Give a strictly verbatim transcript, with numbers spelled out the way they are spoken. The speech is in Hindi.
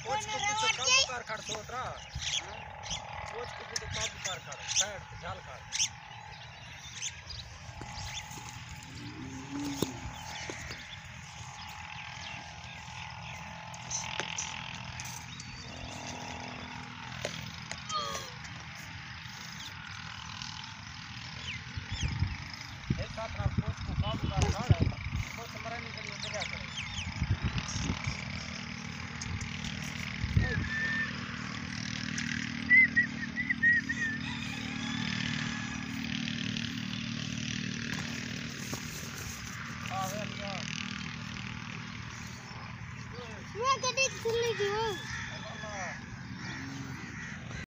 सोच के पीछे काबू कार खड़ सोच रहा सोच के पीछे काबू कार खड़ साइड झाल खड़